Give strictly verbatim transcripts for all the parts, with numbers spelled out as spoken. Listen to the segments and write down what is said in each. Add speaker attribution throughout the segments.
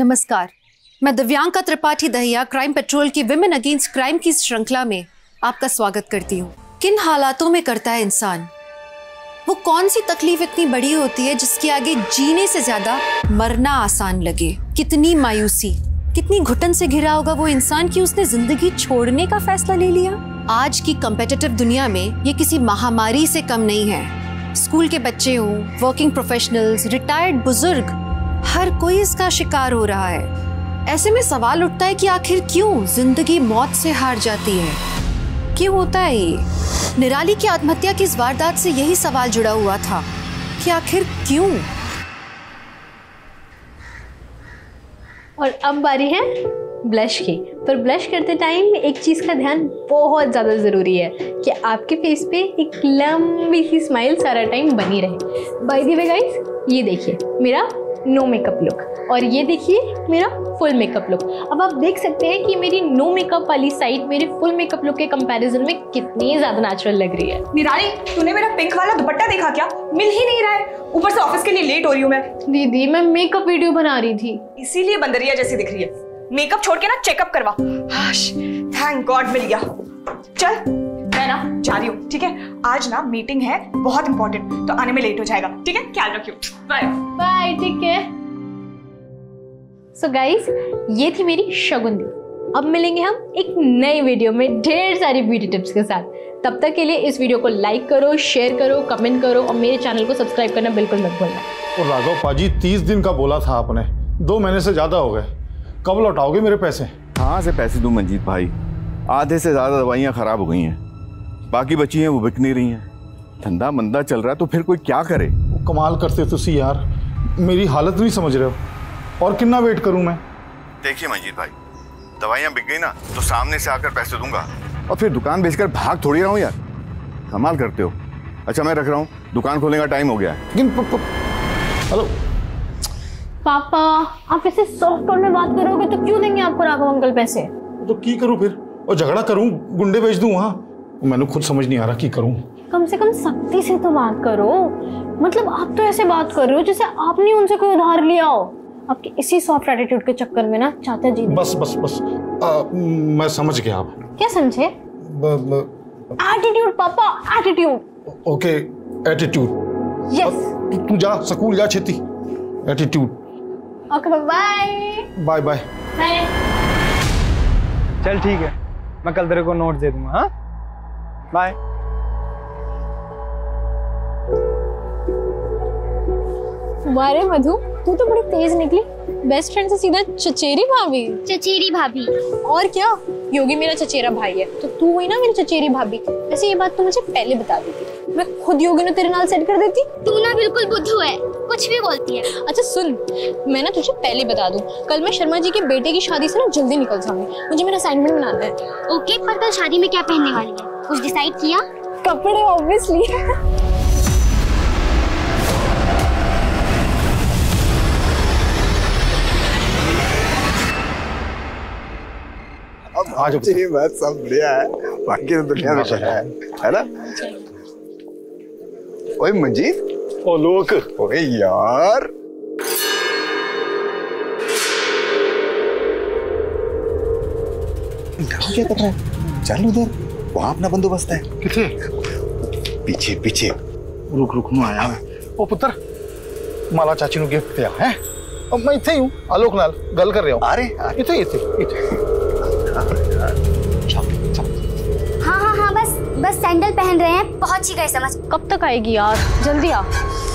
Speaker 1: नमस्कार, मैं Divyanka Tripathi Dahiya crime patrol की विमेन अगेंस्ट क्राइम की श्रृंखला में आपका स्वागत करती हूँ। किन हालातों में करता है इंसान? वो कौन सी तकलीफ इतनी बड़ी होती है जिसके आगे जीने से ज्यादा मरना आसान लगे? कितनी मायूसी, कितनी घुटन से घिरा होगा वो इंसान कि उसने जिंदगी छोड़ने का फैसला ले लिया। आज की कॉम्पिटिटिव दुनिया में ये किसी महामारी से कम नहीं है। स्कूल के बच्चे हों, वर्किंग प्रोफेशनल्स, रिटायर्ड बुजुर्ग, हर कोई इसका शिकार हो रहा है। ऐसे में सवाल उठता है कि आखिर क्यों जिंदगी मौत से हार जाती है? क्यों होता है ये? निराली की आत्महत्या की इस वारदात से यही सवाल जुड़ा हुआ था कि आखिर क्यों।
Speaker 2: और अब बारी है ब्लश की। पर ब्लश करते टाइम एक चीज का ध्यान बहुत ज्यादा जरूरी है कि आपके फेस पे एक लंबी सी स्माइल सारा टाइम बनी रहे। बाय द वे गाइस, ये देखिए मेरा नो मेकअप लुक और ये देखिए मेरा फुल मेकअप लुक। अब आप देख सकते हैं कि मेरी नो मेकअप वाली साइड मेरे फुल मेकअप लुक के कंपैरिजन में कितनी ज्यादा नेचुरल लग रही है।
Speaker 3: निराली, तूने मेरा पिंक वाला दुपट्टा देखा क्या? मिल ही नहीं रहा है। ऊपर से ऑफिस के लिए लेट हो रही हूँ मैं।
Speaker 2: दीदी, मैं मेकअप वीडियो बना रही थी,
Speaker 3: इसीलिए बंदरिया जैसी दिख रही है। मेकअप छोड़ के ना चेकअप करवा। थैंक गॉड मिल गया। चल मैं ना जा रही हूँ, ठीक है? आज ना मीटिंग है बहुत इंपॉर्टेंट, तो आने में लेट हो जाएगा, ठीक है? ख्याल रखियो। Bye
Speaker 2: bye. ठीक है। सो गाइस, ये थी मेरी शगुन दी। अब मिलेंगे हम एक नई वीडियो में ढेर सारी ब्यूटी टिप्स के साथ। तब तक के लिए इस वीडियो को लाइक करो, शेयर करो, कमेंट करो और मेरे चैनल को सब्सक्राइब करना बिल्कुल मत भूलना।
Speaker 4: और राघव पाजी, तीस दिन का बोला था आपने, दो महीने से ज्यादा हो गए। कब लौटाओगे मेरे पैसे?
Speaker 5: कहाँ से पैसे दूं मंजीत भाई? आधे से ज्यादा दवाइयाँ खराब हो गई हैं, बाकी बची हैं वो बिक नहीं रही हैं। धंधा मंदा चल रहा है तो फिर कोई क्या करे?
Speaker 4: वो कमाल करते तुसी यार, मेरी हालत नहीं समझ रहे हो। और कितना वेट करूं मैं?
Speaker 5: देखिए मंजीत भाई, दवाइयाँ बिक गई ना तो सामने से आकर पैसे दूंगा और फिर दुकान बेचकर भाग थोड़ी रहा हूँ यार। कमाल करते हो। अच्छा मैं रख रहा हूँ, दुकान खोलने का टाइम हो गया है।
Speaker 4: लेकिन हेलो
Speaker 2: पापा, आप ऐसे सॉफ्ट टोन में बात करोगे तो क्यों देंगे आपको राघव अंकल पैसे?
Speaker 4: तो की करूं फिर? और झगड़ा करूं, गुंडे भेज दूं वहां? मैंने खुद समझ नहीं आ रहा की करूं।
Speaker 2: कम से कम सख्ती से तो बात करो। मतलब आप तो ऐसे बात कर रहे हो जैसे आपने उनसे कोई उधार लिया हो। आपके इसी सॉफ्ट एटीट्यूड के चक्कर में ना चाचा जी
Speaker 4: बस बस बस आ, मैं समझ गया। आप
Speaker 2: क्या समझे? एटीट्यूड पापा, एटीट्यूड।
Speaker 4: Okay, attitude.
Speaker 2: यस।
Speaker 4: तू जा स्कूल जा, छेती। Attitude.
Speaker 2: Okay bye
Speaker 4: bye bye
Speaker 2: bye.
Speaker 6: चल ठीक है, मैं कल तेरे को नोट दे दूंगा। हाँ बाय।
Speaker 2: वारे मधु, तू तो बड़ी तेज निकली। बेस्ट फ्रेंड से सीधा चचेरी भाभी।
Speaker 7: चचेरी भाभी
Speaker 2: और क्या, योगी मेरा चचेरा भाई है तो तू हुई ना मेरी चचेरी भाभी। वैसे ये बात तू मुझे पहले बता देती, मैं खुद योगी ने तेरे नाल सेट कर देती।
Speaker 7: तू ना बिल्कुल बुद्धू है, कुछ भी बोलती है।
Speaker 2: अच्छा सुन, मैं ना तुझे पहले बता दूं, कल मैं शर्मा जी के बेटे की शादी से ना जल्दी निकल जाऊंगी। मुझे मेरा असाइनमेंट बनाना है।
Speaker 7: ओके, पर कल शादी में क्या पहनने वाली है? कुछ डिसाइड किया?
Speaker 2: कपड़े ऑब्वियसली।
Speaker 4: अब आज
Speaker 5: ये बात सब बढ़िया है, बाकी तो दुनिया में है, है ना? ओए मंजीत,
Speaker 4: ओ लोक,
Speaker 5: ओए यार, क्या कर रहा है? चल उधर, वहां अपना बंदोबस्त है।
Speaker 4: किथे?
Speaker 5: पीछे पीछे।
Speaker 4: रुक रुक नु आया मैं। ओ पुत्र, माला चाची नु गिफ्ट दिया है। अब मैं इथे ही हूं, आलोक नाल गल कर रहा हूं।
Speaker 5: अरे
Speaker 4: इथे इथे इथे।
Speaker 7: हाँ हाँ हाँ, बस बस सैंडल पहन रहे हैं, पहुंच ही गए समझ।
Speaker 2: कब तक आएगी यार, जल्दी आ।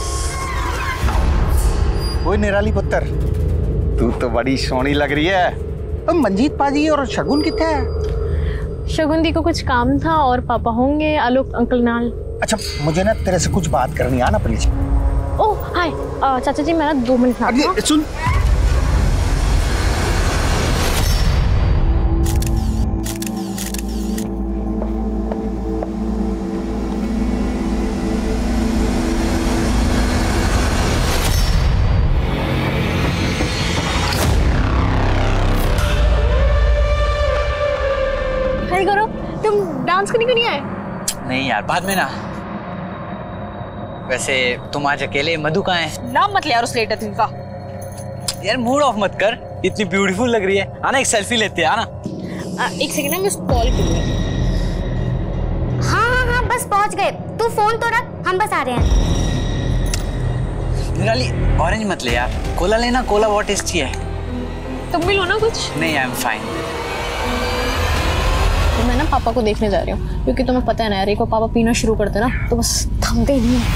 Speaker 8: ओए निराली पुत्र, तू तो बड़ी सोहनी लग रही है। अब मंजीत पाजी और शगुन किथे है?
Speaker 2: शगुन दी को कुछ काम था और पापा होंगे आलोक अंकल नाल।
Speaker 8: अच्छा मुझे ना तेरे से कुछ बात करनी है ना प्लीज।
Speaker 2: ओह हाय, चाचा जी मैं ना दो मिनट में।
Speaker 8: सुन,
Speaker 2: करो, तुम डांस करने क्यों नहीं आए?
Speaker 9: नहीं यार, बाद में ना। वैसे तुम आज अकेले, मधु कहाँ है?
Speaker 3: नाम मत ले यार उस लेटर का।
Speaker 9: यार मूड ऑफ मत कर, इतनी ब्यूटीफुल लग रही है। आना एक सेल्फी लेते हैं, आना।
Speaker 2: आ, एक सेकंड मैं उसको कॉल करूँगा।
Speaker 7: हाँ हाँ हाँ बस पहुंच गए। तू फोन तो रख, हम बस आ रहे हैं।
Speaker 9: निराली ऑरेंज मत ले यार, कोला लेना, कोला बहुत टेस्टी है।
Speaker 2: तुम भी लो ना कुछ।
Speaker 9: नहीं, आई एम फाइन।
Speaker 2: तो मैं ना पापा को देखने जा रही हूँ, क्योंकि तुम्हें पता है ना यार, एक बार पापा पीना शुरू करते ना तो बस थमते ही नहीं है।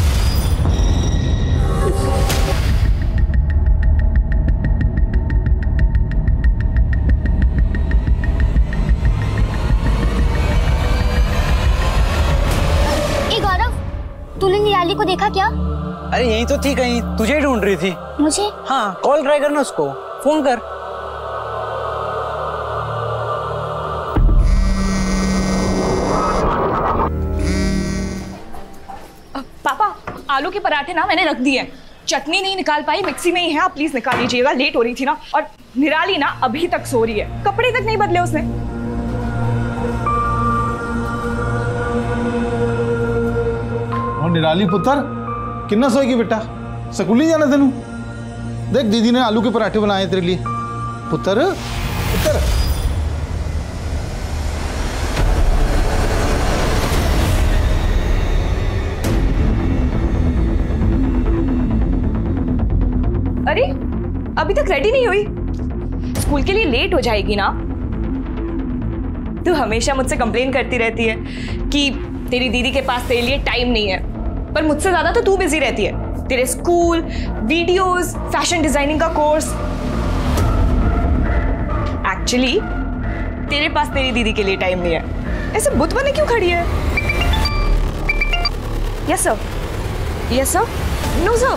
Speaker 7: तूने निराली को देखा क्या?
Speaker 9: अरे यही तो थी, कहीं तुझे ही ढूंढ रही थी।
Speaker 7: मुझे?
Speaker 9: हाँ, कॉल ट्राई करना उसको, फोन कर।
Speaker 3: पापा आलू के पराठे ना मैंने रख दिए, चटनी नहीं निकाल पाई, मिक्सी में ही है, आप प्लीज निकाल लीजिएगा, लेट हो रही थी ना। और निराली ना अभी तक सो रही है, कपड़े तक नहीं बदले उसने।
Speaker 4: निराली पुत्र किन्ना सोएगी बेटा, स्कूल नहीं जाना तेनू? देख दीदी ने आलू के पराठे बनाए तेरे लिए। पुत्र पुत्र
Speaker 3: अरे अभी तक रेडी नहीं हुई, स्कूल के लिए लेट हो जाएगी ना। तू हमेशा मुझसे कंप्लेन करती रहती है कि तेरी दीदी के पास तेरे लिए टाइम नहीं है, पर मुझसे ज्यादा तो तू बिजी रहती है। तेरे स्कूल, वीडियोस, फैशन डिजाइनिंग का कोर्स। एक्चुअली तेरे पास तेरी दीदी के लिए टाइम नहीं है। ऐसे बुत बने क्यों खड़ी है? Yes sir, yes sir, no sir.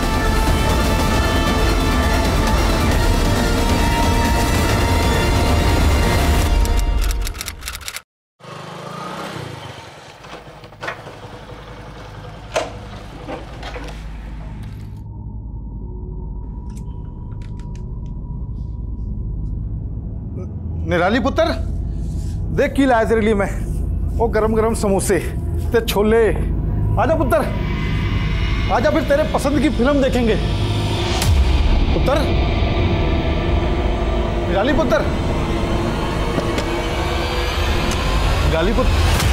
Speaker 4: Nirali पुत्र देख की लाया तेरे लिए मैं, वो गरम गरम समोसे ते छोले। आजा पुत्र आजा, फिर तेरे पसंद की फिल्म देखेंगे। पुत्र निराली पुत्र निराली पुत्र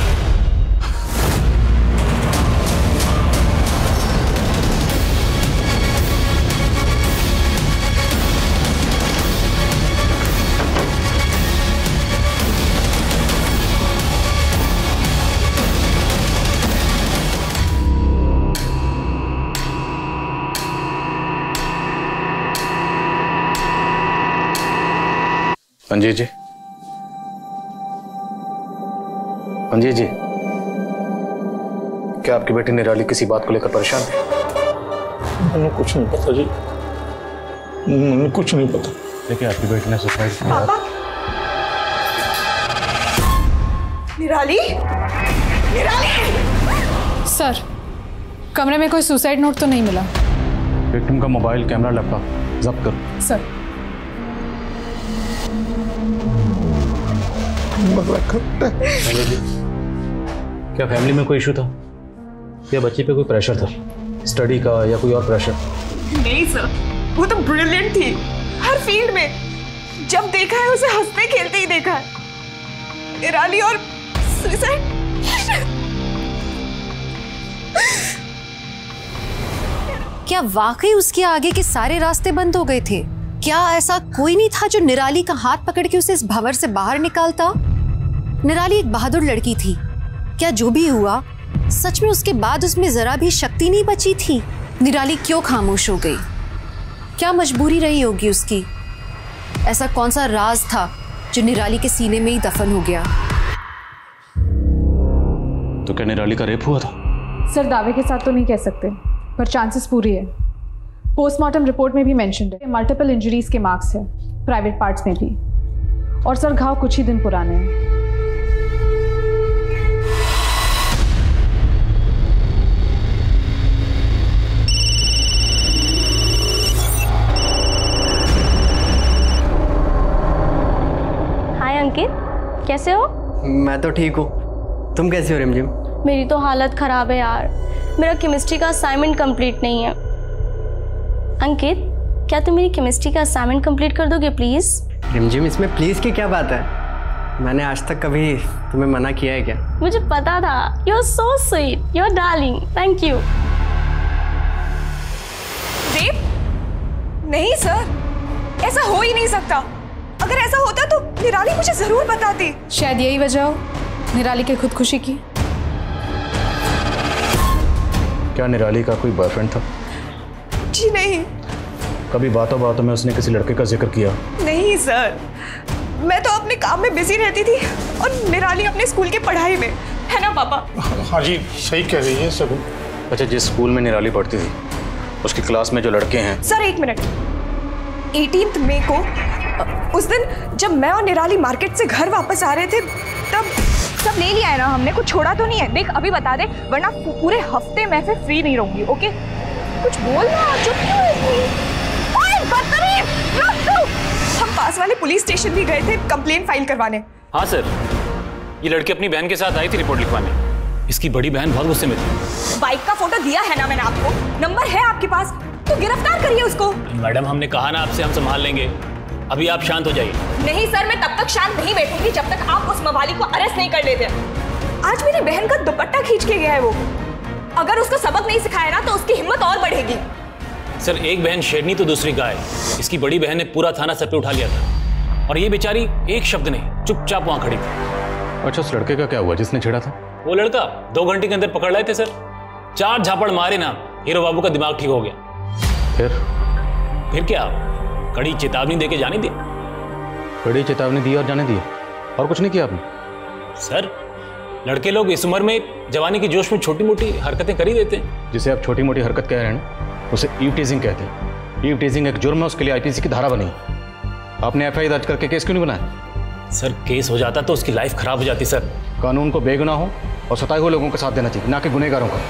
Speaker 10: पंजी जी, पंजी जी, क्या आपकी बेटी निराली किसी बात को लेकर परेशान है?
Speaker 4: मैंने कुछ नहीं पता जी, मैंने कुछ नहीं पता।
Speaker 10: देखिए आपकी बेटी ने सुसाइड किया।
Speaker 3: पापा, निराली, निराली।
Speaker 11: सर, कमरे में कोई सुसाइड नोट तो नहीं मिला।
Speaker 10: विक्टिम का मोबाइल, कैमरा, लैपटॉप जब्त करो।
Speaker 11: सर।
Speaker 10: क्या फैमिली में कोई इशू था या बच्ची पे कोई प्रेशर था, स्टडी का या कोई और प्रेशर?
Speaker 3: नहीं सर, वो तो ब्रिलियंट थी हर फील्ड में। जब देखा है उसे हंसते खेलते ही देखा है। निराली और सुसाइड।
Speaker 1: क्या वाकई उसके आगे के सारे रास्ते बंद हो गए थे? क्या ऐसा कोई नहीं था जो निराली का हाथ पकड़ के उसे इस भंवर से बाहर निकालता? निराली एक बहादुर लड़की थी। क्या जो भी हुआ सच में उसके बाद उसमें जरा भी शक्ति नहीं बची थी? निराली क्यों खामोश हो गई? क्या मजबूरी रही होगी उसकी? ऐसा कौन सा राज था जो निराली के सीने में ही दफन हो गया?
Speaker 10: तो क्या निराली का रेप हुआ था?
Speaker 11: सर दावे के साथ तो नहीं कह सकते, पर चांसेस पूरी है। पोस्टमार्टम रिपोर्ट में भी मेंशन्ड है, मल्टीपल इंजरीज के मार्क्स है, प्राइवेट पार्ट्स में भी। और सर घाव कुछ ही दिन पुराने हैं।
Speaker 2: हाय अंकित, कैसे हो?
Speaker 12: मैं तो ठीक हूँ, तुम कैसे हो रिमझिम?
Speaker 2: मेरी तो हालत खराब है यार, मेरा केमिस्ट्री का असाइनमेंट कंप्लीट नहीं है। अंकित,
Speaker 13: क्या तुम मेरी केमिस्ट्री का असाइनमेंट कंप्लीट कर दोगे प्लीज?
Speaker 12: रिमझिम, इसमें प्लीज की क्या बात है? मैंने आज तक कभी तुम्हें मना किया है क्या?
Speaker 13: मुझे पता था। You are so sweet, you are darling, thank you.
Speaker 3: Rape? नहीं सर, ऐसा हो ही नहीं सकता। अगर ऐसा होता तो निराली मुझे जरूर बताती।
Speaker 11: शायद यही वजह हो निराली के खुदकुशी की।
Speaker 10: क्या निराली का कोई बॉयफ्रेंड था?
Speaker 3: जी नहीं।
Speaker 10: कभी बातों बातों में उसने किसी लड़के का जिक्र किया?
Speaker 3: नहीं सर, मैं तो अपने काम में बिजी रहती थी और निराली अपने स्कूल की पढ़ाई में, है ना पापा?
Speaker 4: हाँ जी, सही कह रही है सब।
Speaker 10: अच्छा, जिस स्कूल में निराली पढ़ती थी उसकी क्लास में जो लड़के हैं।
Speaker 3: सर एक मिनट, अठारह मई को उस दिन जब मैं और निराली मार्केट से घर वापस आ रहे थे तब सब ले लिया है ना हमने, कुछ छोड़ा तो नहीं है? देख अभी बता दे, वरना पूरे हफ्ते मैं फिर फ्री नहीं रहूंगी। ओके कुछ बोल ना, चुप क्यों है इतनी? ओए बदतमीज, रुक तू। हम पास वाले पुलिस स्टेशन भी गए थे कंप्लेंट फाइल करवाने।
Speaker 10: हाँ सर, ये लड़की अपनी बहन के साथ आई थी रिपोर्ट लिखवाने। इसकी बड़ी बहन बहुत गुस्से में थी।
Speaker 3: बाइक का फोटो दिया है ना मैंने आपको, नंबर है आपके पास, तो गिरफ्तार करिए उसको।
Speaker 10: मैडम हमने कहा ना आपसे, हम संभाल लेंगे, अभी आप शांत हो जाइए।
Speaker 3: नहीं सर, मैं तब तक शांत नहीं बैठूंगी जब तक आप उस मवाली को अरेस्ट नहीं कर लेते। आज मेरी बहन का दुपट्टा खींच के गया है वो, अगर उसको सबक नहीं सिखाया ना तो उसकी हिम्मत और बढ़ेगी।
Speaker 10: सर एक बहन शेरनी तो दूसरी गाय। इसकी बड़ी बहन ने पूरा थाना सर पे उठा लिया था और ये बेचारी एक शब्द नहीं, चुपचाप वहां खड़ी थी। अच्छा, उस लड़के का क्या हुआ जिसने छेड़ा था? वो लड़का दो घंटे के अंदर पकड़ लाए थे सर। चार झापड़ मारे ना, हीरो बाबू का दिमाग ठीक हो गया। फिर फिर क्या, कड़ी चेतावनी देके जाने दी। कड़ी चेतावनी दी और जाने दी, और कुछ नहीं किया आपने? सर लड़के लोग इस उम्र में जवानी के जोश में छोटी मोटी हरकतें कर ही देते हैं। जिसे आप छोटी मोटी हरकत कह रहे हैं ना, उसे ईव टीजिंग कहते हैं। ईव टीजिंग एक जुर्म है, उसके लिए आईपीसी की धारा बनी। आपने एफ आई आर दर्ज करके केस क्यों नहीं बनाया? सर केस हो जाता तो उसकी लाइफ खराब हो जाती। सर कानून को बेगुनाह हो और सताए हुए लोगों का साथ देना चाहिए, ना कि गुनहगारों का।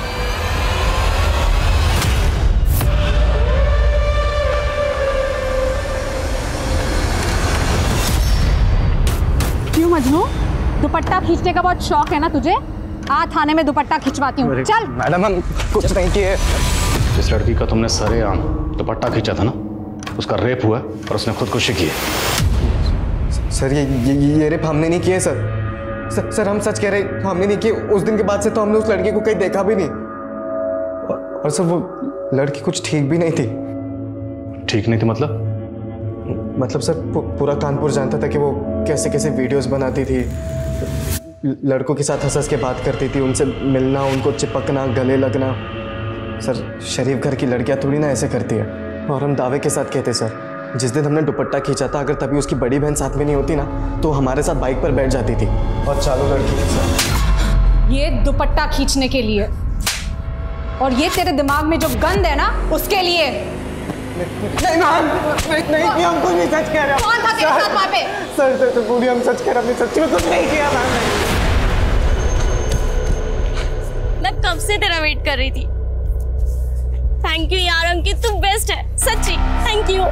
Speaker 11: क्यों मजनू, दुपट्टा खींचने का बहुत शौक है ना तुझे? आ थाने में दुपट्टा खिंचवाती हूँ, चल।
Speaker 12: मैडम हम कुछ नहीं किए।
Speaker 10: जिस लड़की का तुमने सरेआम दुपट्टा खींचा था ना, उसका रेप हुआ और उसने खुदकुशी की है।
Speaker 12: सर ये ये, ये रेप हमने नहीं किए सर। सर, सर हम सच कह रहे हैं, हमने नहीं किए। उस दिन के बाद से तो हमने उस लड़की को कहीं देखा भी नहीं। और, और सर वो लड़की कुछ ठीक भी नहीं थी।
Speaker 10: ठीक नहीं थी मतलब?
Speaker 12: मतलब सर पूरा कानपुर जानता था कि वो कैसे कैसे वीडियोस बनाती थी, लड़कों के साथ हंस हंस के बात करती थी, उनसे मिलना, उनको चिपकना, गले लगना। सर शरीफ घर की लड़कियां थोड़ी ना ऐसे करती है। और हम दावे के साथ कहते सर, जिस दिन हमने दुपट्टा खींचा था, अगर तभी उसकी बड़ी बहन साथ में नहीं होती ना तो हमारे साथ बाइक पर बैठ जाती थी और चालू लड़की के साथ।
Speaker 11: ये दुपट्टा खींचने के लिए, और ये तेरे दिमाग में जो गंद है ना उसके लिए।
Speaker 12: नहीं मैम, नहीं नहीं, हम कुछ नहीं सच कह रहे।
Speaker 11: कौन था तेरे साथ वहाँ पे?
Speaker 12: सर सर तो पूरी हम सच कह रहे, हमने सच में कुछ नहीं किया मैम।
Speaker 13: मैं कब से तेरा वेट कर रही थी। थैंक यू यार अंकित, तू बेस्ट है सच्ची, थैंक यू।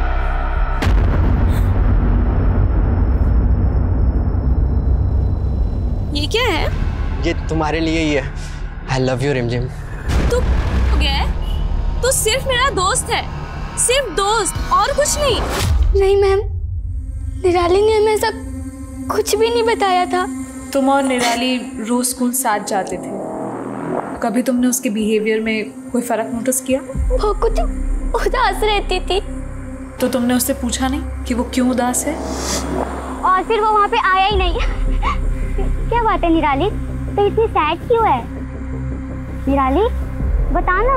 Speaker 13: ये क्या है?
Speaker 12: ये तुम्हारे लिए ही है। आई लव यू रिमझिम।
Speaker 13: तू हो गया है? तू सिर्फ मेरा दोस्त है, सिर्फ दोस्त, और कुछ नहीं।
Speaker 7: नहीं मैम, निराली ने हमें ऐसा कुछ भी नहीं बताया था।
Speaker 11: तुम और निराली रोज स्कूल साथ जाते थे, कभी तुमने उसके बिहेवियर में कोई फर्क नोटिस किया?
Speaker 7: वो कुछ उदास रहती थी।
Speaker 11: तो तुमने उससे पूछा नहीं कि वो क्यों उदास है?
Speaker 7: और फिर वो वहाँ पे आया ही नहीं। क्या बात है निराली, तो इतनी सैड क्यों है? निराली बताना।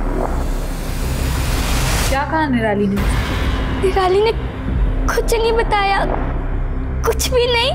Speaker 11: क्या कहा निराली ने?
Speaker 7: निराली ने कुछ नहीं बताया, कुछ भी नहीं।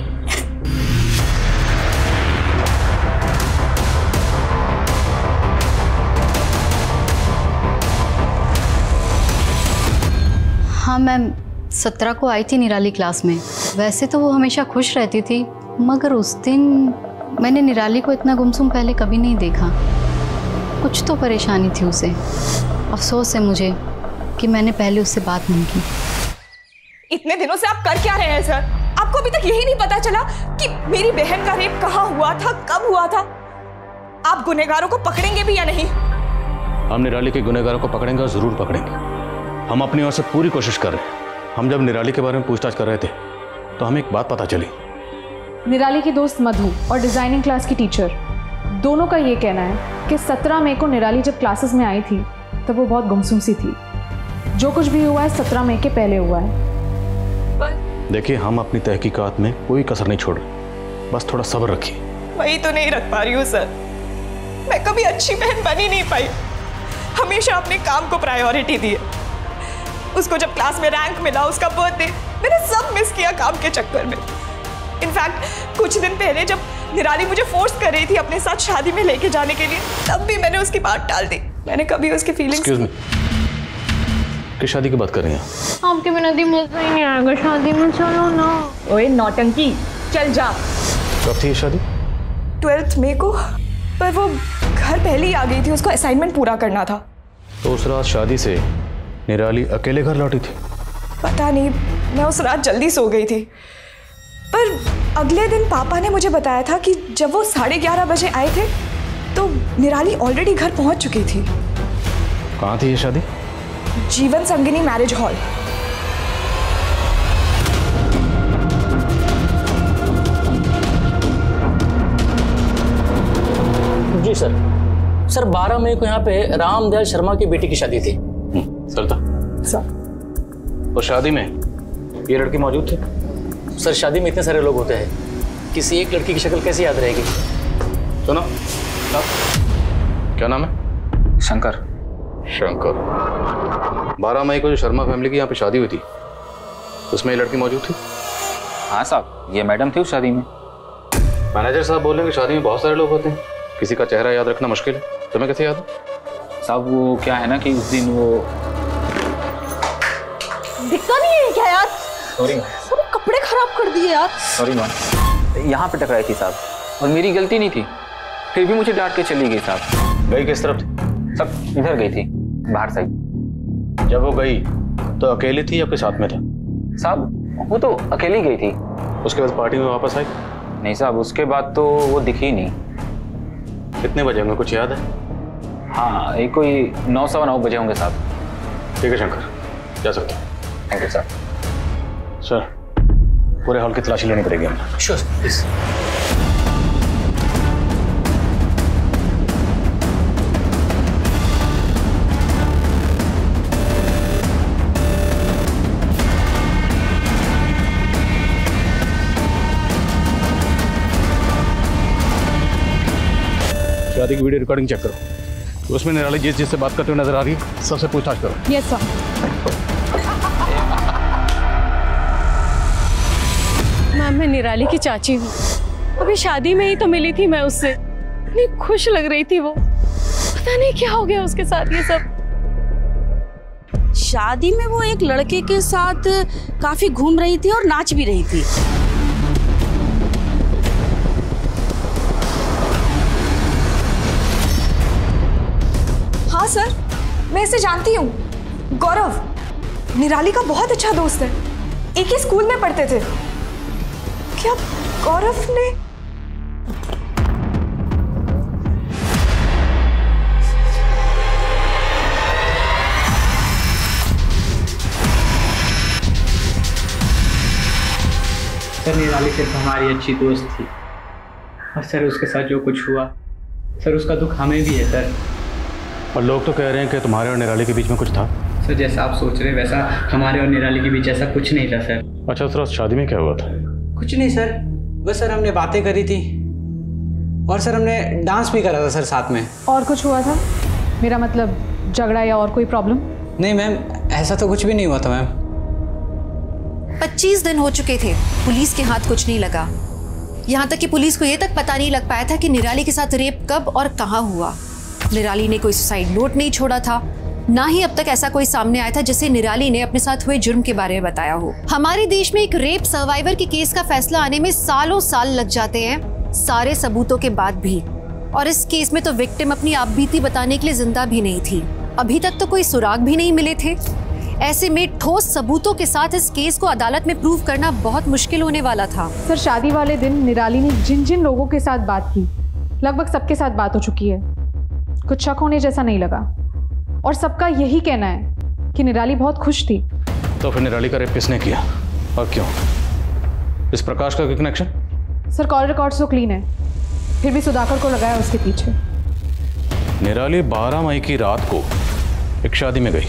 Speaker 14: हाँ मैम, सत्रह को आई थी निराली क्लास में। वैसे तो वो हमेशा खुश रहती थी, मगर उस दिन मैंने निराली को इतना गुमसुम पहले कभी नहीं देखा। कुछ तो परेशानी थी उसे। अफसोस है मुझे कि मैंने पहले उससे बात नहीं की।
Speaker 3: इतने दिनों से आप कर क्या रहे हैं सर? आपको अभी तक यही नहीं पता चला कि मेरी बहन का रेप कहाँ हुआ था, कब हुआ था? आप गुनहगारों को पकड़ेंगे भी या नहीं?
Speaker 10: हम निराली के गुनहगारों को पकड़ेंगे और जरूर पकड़ेंगे। हम अपनी ओर से पूरी कोशिश कर रहे हैं। हम जब निराली के बारे में पूछताछ कर रहे थे तो हमें एक बात पता चली।
Speaker 11: निराली की दोस्त मधु और डिजाइनिंग क्लास की टीचर दोनों का ये कहना है कि सत्रह मई को निराली जब क्लासेस में आई थी तब वो बहुत गुमसुम सी थी। जो कुछ भी हुआ है सत्रह मई के पहले हुआ है।
Speaker 10: देखिए, हम अपनी तहकीकात में कोई कसर नहीं छोड़ रहे, बस थोड़ा सब्र रखिए।
Speaker 3: वही तो नहीं रख पा रही हूँ सर। मैं कभी अच्छी बहन बन ही नहीं पाई, हमेशा अपने काम को प्रायोरिटी दी है। उसको जब क्लास में रैंक मिला, उसका बर्थडे, मैंने सब मिस किया काम के चक्कर में। इनफैक्ट कुछ दिन पहले जब निराली मुझे फोर्स कर रही थी अपने साथ शादी में लेके जाने के लिए, तब भी मैंने उसकी बात टाल दी। मैंने कभी उसकी फीलिंग्स
Speaker 10: एक्सक्यूज मी, किस शादी की बात कर रही हैं?
Speaker 2: आपके बिना दी मजा ही नहीं आएगा शादी में, चलो ना।
Speaker 3: ओए नौटंकी, चल जा।
Speaker 10: कब थी ये शादी?
Speaker 3: ट्वेल्थ मई को, पर वो घर पहले ही आ गई थी, उसको असाइनमेंट पूरा करना था।
Speaker 10: तो उस रात शादी से निराली अकेले घर लौटी थी?
Speaker 3: पता नहीं, मैं उस रात जल्दी सो गई थी। पर अगले दिन पापा ने मुझे बताया था कि जब वो साढ़े ग्यारह बजे आए थे तो निराली ऑलरेडी घर पहुंच चुकी थी।
Speaker 10: कहाँ थी ये शादी?
Speaker 3: Jeevan Sangini marriage hall.
Speaker 15: जी सर। सर बारह मई को यहाँ पे रामदयाल शर्मा की बेटी की शादी थी।
Speaker 10: सर था
Speaker 3: सर।
Speaker 10: तो शादी में ये लड़की मौजूद थी?
Speaker 15: सर शादी में इतने सारे लोग होते हैं, किसी एक लड़की की शक्ल कैसे याद रहेगी?
Speaker 10: सुनो, क्या नाम है?
Speaker 16: शंकर।
Speaker 10: शंकर। बारह मई को जो शर्मा फैमिली की यहाँ पे शादी हुई थी उसमें ये लड़की मौजूद थी?
Speaker 16: हाँ साहब, ये मैडम थी उस शादी में।
Speaker 10: मैनेजर साहब बोल रहे हैं कि शादी में बहुत सारे लोग होते हैं, किसी का चेहरा याद रखना मुश्किल है। तुम्हें कैसे याद है?
Speaker 16: साहब वो क्या है ना कि उस दिन वो
Speaker 2: दिखता नहीं है क्या यार?
Speaker 16: सॉरी
Speaker 2: सब कपड़े खराब कर दिए यार।
Speaker 16: सॉरी मैम, यहाँ पे टकराई थी साहब, और मेरी गलती नहीं थी, फिर भी मुझे डांट के चली गई साहब।
Speaker 10: गई किस तरफ थी?
Speaker 16: सब इधर गई थी, बाहर साइड।
Speaker 10: जब वो गई तो अकेली थी या आपके साथ में था?
Speaker 16: साहब वो तो अकेली गई थी।
Speaker 10: उसके बाद पार्टी में वापस आई?
Speaker 16: नहीं साहब, उसके बाद तो वो दिखी नहीं।
Speaker 10: कितने बजे होंगे, कुछ याद है?
Speaker 16: हाँ, एक कोई नौ सवा नौ बजे होंगे साहब।
Speaker 10: ठीक है शंकर, जा सकते हैं।
Speaker 16: Thank you sir.
Speaker 10: सर, पूरे हॉल की तलाशी लेनी पड़ेगी हमें।
Speaker 15: Sure please.
Speaker 10: शादी की वीडियो रिकॉर्डिंग चेक करो, उसमें निराली जिस जिससे बात करते हुए नजर आ रही है सबसे पूछताछ करो।
Speaker 11: Yes sir.
Speaker 13: मैम मैं निराली की चाची हूँ, अभी शादी में ही तो मिली थी मैं उससे, इतनी खुश लग रही थी वो, पता नहीं क्या हो गया उसके साथ ये सब।
Speaker 17: शादी में वो एक लड़के के साथ काफी घूम रही थी और नाच भी रही थी।
Speaker 3: हाँ सर, मैं इसे जानती हूँ, गौरव निराली का बहुत अच्छा दोस्त है, एक ही स्कूल में पढ़ते थे। क्या गौरव ने?
Speaker 18: सर निराली सिर्फ हमारी अच्छी दोस्त थी, और सर उसके साथ जो कुछ हुआ, सर उसका दुख हमें भी है सर।
Speaker 10: और लोग तो कह रहे हैं कि तुम्हारे और निराली के बीच में कुछ था।
Speaker 18: सर जैसा आप सोच रहे हैं वैसा हमारे और निराली के बीच ऐसा कुछ नहीं था सर।
Speaker 10: अच्छा, उस रात शादी में क्या हुआ था?
Speaker 9: कुछ नहीं सर, बस सर हमने बातें करी थी और सर हमने डांस भी करा था सर साथ में।
Speaker 11: और कुछ हुआ था? मेरा मतलब झगड़ा या और कोई प्रॉब्लम?
Speaker 9: नहीं मैम, ऐसा तो कुछ भी नहीं हुआ था मैम।
Speaker 1: पच्चीस दिन हो चुके थे, पुलिस के हाथ कुछ नहीं लगा। यहाँ तक कि पुलिस को ये तक पता नहीं लग पाया था कि निराली के साथ रेप कब और कहाँ हुआ। निराली ने कोई सुसाइड नोट नहीं छोड़ा था, ना ही अब तक ऐसा कोई सामने आया था जिसे निराली ने अपने साथ हुए जुर्म के बारे में बताया हो। हमारे देश में एक रेप सर्वाइवर के केस का फैसला आने में सालों साल लग जाते हैं, सारे सबूतों के बाद भी। और इस केस में तो विक्टिम अपनी आपबीती बताने के लिए जिंदा भी नहीं थी। अभी तक तो कोई सुराग भी नहीं मिले थे। ऐसे में ठोस सबूतों के साथ इस केस को अदालत में प्रूव करना बहुत मुश्किल होने वाला था।
Speaker 11: सर शादी वाले दिन निराली ने जिन जिन लोगों के साथ बात की, लगभग सबके साथ बात हो चुकी है, कुछ शक होने जैसा नहीं लगा। और सबका यही कहना है कि निराली बहुत खुश थी।
Speaker 10: तो फिर निराली का रेप किसने किया और क्यों? इस प्रकाश का कनेक्शन?
Speaker 11: सर कॉल रिकॉर्ड्स तो क्लीन है, फिर भी सुधाकर को लगाया उसके पीछे।
Speaker 10: निराली बारह मई की रात को एक शादी में गई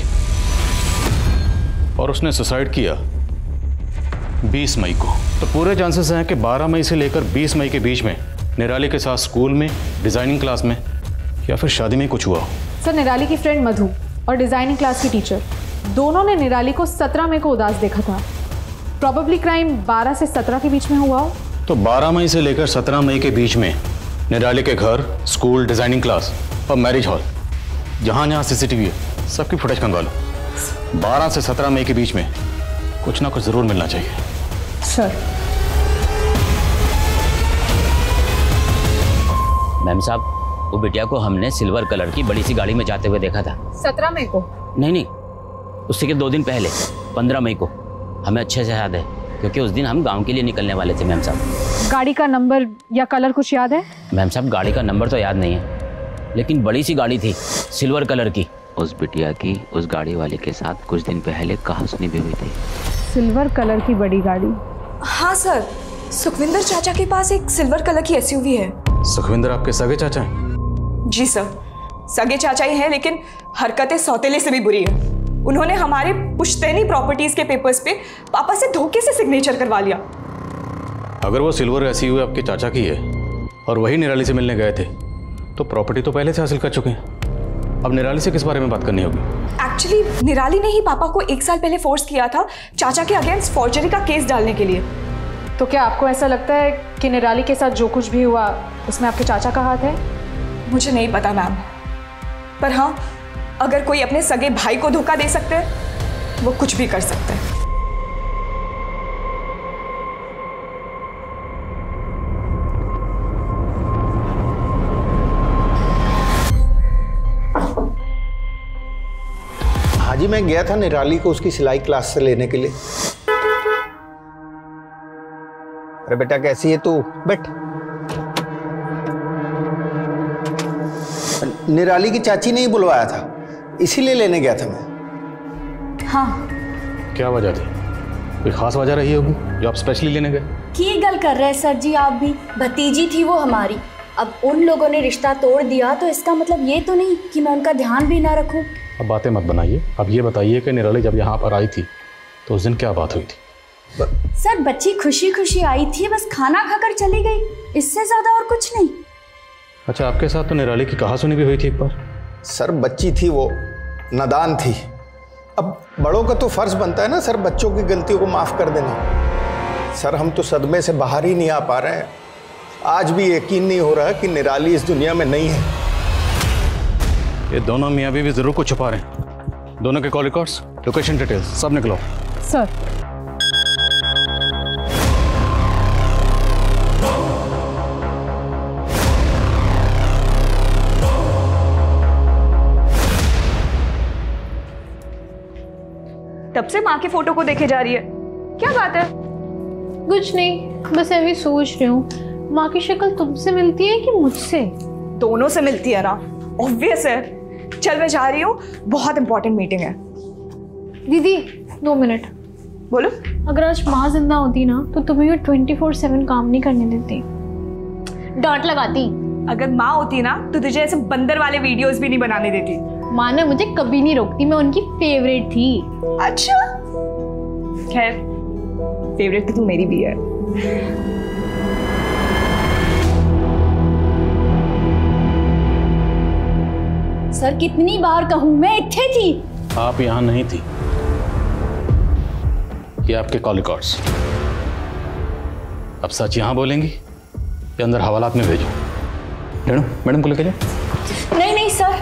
Speaker 10: और उसने सुसाइड किया बीस मई को। तो पूरे चांसेस हैं कि बारह मई से लेकर बीस मई के बीच में निराली के साथ स्कूल में, डिजाइनिंग क्लास में या फिर शादी में कुछ हुआ हो।
Speaker 11: सर निराली की फ्रेंड मधु और डिजाइनिंग क्लास की टीचर दोनों ने निराली को सत्रह मई को उदास देखा था। प्रॉबेबली क्राइम बारह से सत्रह के बीच में हुआ हो।
Speaker 10: तो बारह मई से लेकर सत्रह मई के बीच में निराली के घर, स्कूल, डिजाइनिंग क्लास और मैरिज हॉल, जहाँ जहाँ सीसीटीवी है सबकी फुटेज मंगवा लो। बारह से सत्रह मई के बीच में कुछ ना कुछ जरूर मिलना चाहिए।
Speaker 11: सर
Speaker 19: मैम साहब, वो बिटिया को हमने सिल्वर कलर की बड़ी सी गाड़ी में जाते हुए देखा था।
Speaker 11: सत्रह मई को?
Speaker 19: नहीं नहीं, उससे के दो दिन पहले पंद्रह मई को। हमें अच्छे से याद है क्योंकि उस दिन हम गांव के लिए निकलने वाले थे। मैम साहब,
Speaker 11: गाड़ी का नंबर या कलर कुछ याद है?
Speaker 19: मैम साहब, गाड़ी का नंबर तो याद नहीं है, लेकिन बड़ी सी गाड़ी थी सिल्वर कलर की। उस बिटिया की उस गाड़ी वाले के साथ कुछ दिन पहले कहासुनी भी हुई थी।
Speaker 11: सिल्वर कलर की बड़ी गाड़ी?
Speaker 3: हाँ सर, सुखविंदर चाचा के पास एक सिल्वर कलर की एसयूवी है।
Speaker 10: सुखविंदर आपके सगे चाचा हैं?
Speaker 3: जी सर, सगे चाचा ही हैं, लेकिन हरकतें सौतेले से भी बुरी है। उन्होंने हमारे पुश्तैनी प्रॉपर्टीज के पेपर्स पे पापा से धोखे से सिग्नेचर करवा लिया।
Speaker 10: अगर वो सिल्वर एसयूवी आपके चाचा की है और वही निराली से मिलने गए थे तो प्रॉपर्टी तो पहले से हासिल कर चुके हैं। अब निराली से किस बारे में बात करनी होगी?
Speaker 3: एक्चुअली निराली ने ही पापा को एक साल पहले फोर्स किया था चाचा के अगेंस्ट फॉर्जरी का केस डालने के लिए।
Speaker 11: तो क्या आपको ऐसा लगता है कि निराली के साथ जो कुछ भी हुआ उसमें आपके चाचा का हाथ है?
Speaker 3: मुझे नहीं पता मैम, पर हाँ, अगर कोई अपने सगे भाई को धोखा दे सकते हैं वो कुछ भी कर सकते हैं।
Speaker 8: हाजी, मैं गया था निराली को उसकी सिलाई क्लास से लेने के लिए। अरे बेटा कैसी है तू? बैठ। निराली की चाची ने ही बुलवाया था, इसीलिए लेने गया था मैं।
Speaker 17: हाँ।
Speaker 10: क्या वजह थी? कोई खास वजह रही होगी जो आप स्पेशली लेने गए?
Speaker 17: की गल कर रहे हैं सर जी आप भी। भतीजी थी वो हमारी। अब उन लोगों ने रिश्ता तोड़ दिया तो इसका मतलब ये तो नहीं कि मैं उनका ध्यान भी ना रखूं।
Speaker 10: अब बातें मत बनाइए, अब ये बताइए कि निराली जब यहाँ पर आई थी तो उस दिन क्या बात हुई थी?
Speaker 17: सर बच्ची खुशी खुशी आई थी, बस खाना खाकर चली गई, इससे ज्यादा और कुछ नहीं।
Speaker 10: अच्छा, आपके साथ तो निराली की कहासुनी भी हुई थी एक बार।
Speaker 8: सर बच्ची थी वो, नादान थी। अब बड़ों का तो फर्ज बनता है ना सर बच्चों की गलतियों को माफ कर देना। सर हम तो सदमे से बाहर ही नहीं आ पा रहे हैं। आज भी यकीन नहीं हो रहा कि निराली इस दुनिया में नहीं है।
Speaker 10: ये दोनों मियाँ बीवी जरूर कुछ छुपा रहे हैं। दोनों के कॉल रिकॉर्ड्स, लोकेशन डिटेल्स सब निकलो।
Speaker 11: सर
Speaker 3: तब से माँ के फोटो को देखे जा रही है, क्या बात है?
Speaker 11: कुछ नहीं, बस अभी सोच रही हूँ माँ की शक्ल तुमसे मिलती है कि मुझसे?
Speaker 3: दोनों से मिलती है ना, ऑब्वियस है। चल मैं जा रही हूँ, बहुत इंपॉर्टेंट मीटिंग है।
Speaker 11: दीदी दो मिनट।
Speaker 3: बोलो।
Speaker 11: अगर आज माँ जिंदा होती ना तो तुम्हें ये ट्वेंटी फोर सेवन काम नहीं करने देती, डांट लगाती।
Speaker 3: अगर माँ होती ना तो तुझे ऐसे बंदर वाले वीडियोस भी नहीं बनाने देती।
Speaker 11: माँ ने मुझे कभी नहीं रोकती, मैं उनकी फेवरेट थी।
Speaker 3: अच्छा, खैर फेवरेट तो तू मेरी भी है।
Speaker 17: सर कितनी बार कहूं, मैं इत्थे थी।
Speaker 10: आप यहाँ नहीं थी। ये आपके कॉल रिकॉर्ड्स। अब सच यहाँ बोलेंगी या अंदर हवालात में भेजो? मैडम मैडम को लेके जाओ।
Speaker 17: नहीं नहीं सर,